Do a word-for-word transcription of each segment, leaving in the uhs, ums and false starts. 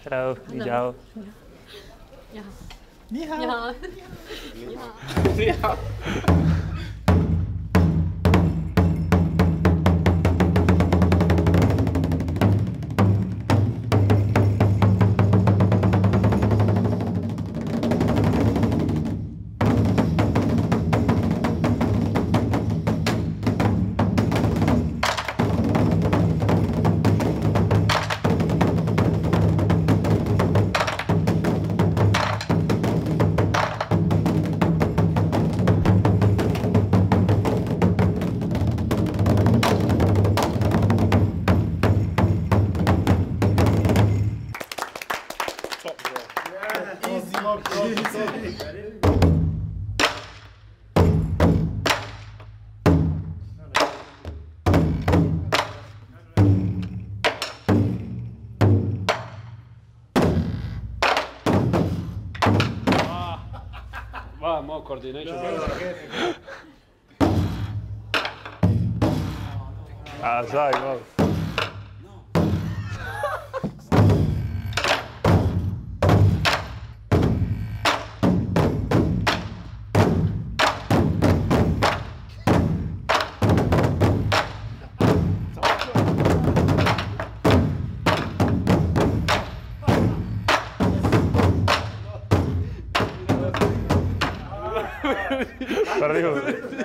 Hello, xin chào. Ni hao. Ni hao. Ni hao. Wow, more coordination. Ah, sai, wow. Arriba.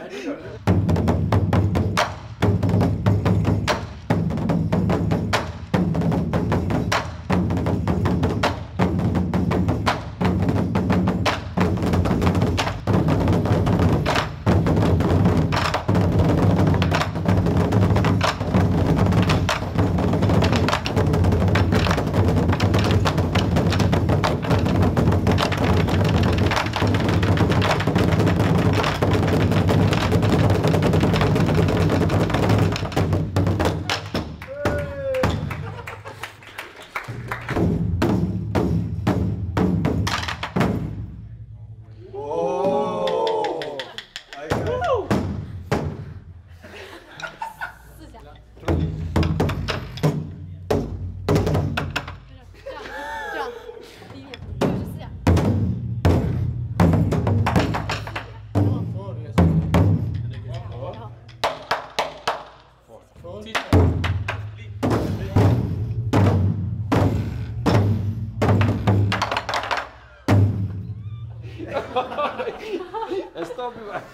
Stop.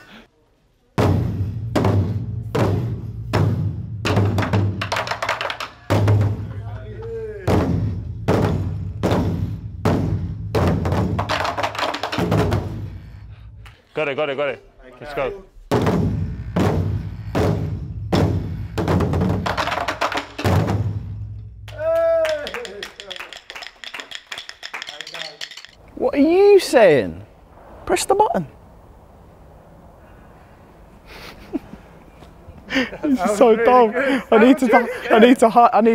Got it, got it, got it. Let's go. What are you saying? Press the button. This is so dumb. I need to. I need to. I need.